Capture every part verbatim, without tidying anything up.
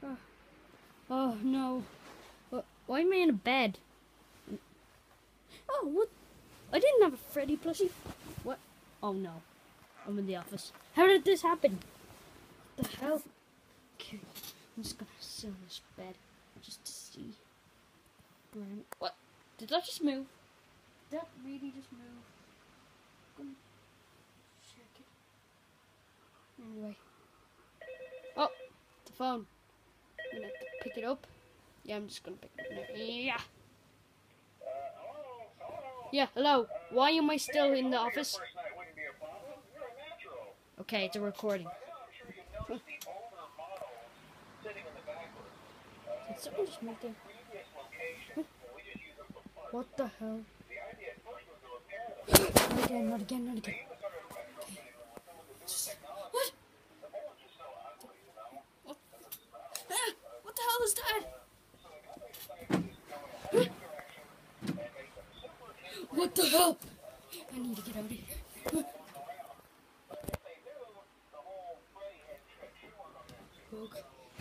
Oh, oh no. What, why am I in a bed? Oh, what? I didn't have a Freddy plushie. What? Oh no. I'm in the office. How did this happen? What the hell? Okay, I'm just gonna sit on this bed just to see. What? Did that just move? Did that really just move? I'm gonna check it. Anyway. Oh, the phone. I'm gonna have to pick it up. Yeah, I'm just gonna pick it up now. Yeah. Yeah, hello. Why am I still in the office? Okay, it's a recording. Did someone just move there? What the hell? Not again, not again, not again. Okay. What? What? Ah, what the hell is that? What the hell? I need to get out of here. Okay.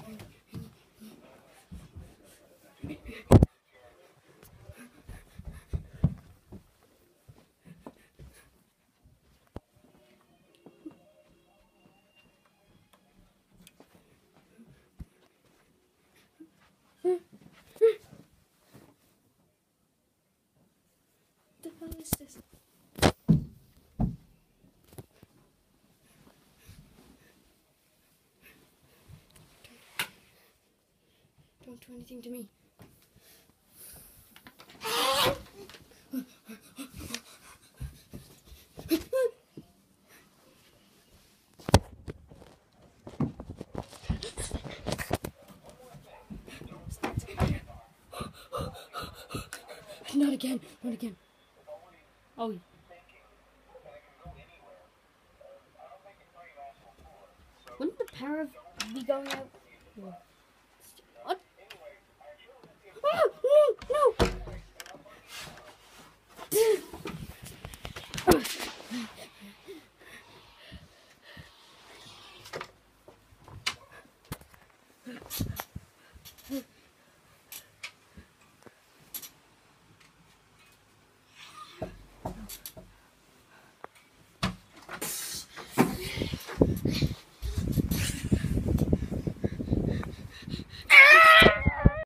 What the hell is this? Don't do anything to me. Not again, not again. Oh. Wouldn't the power be going out? Yeah. What? Oh, no, no!